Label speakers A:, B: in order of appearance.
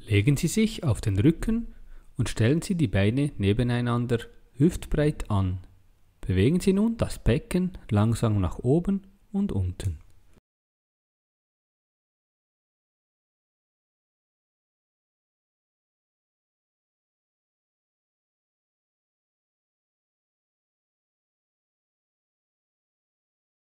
A: Legen Sie sich auf den Rücken und stellen Sie die Beine nebeneinander hüftbreit an. Bewegen Sie nun das Becken langsam nach oben und unten.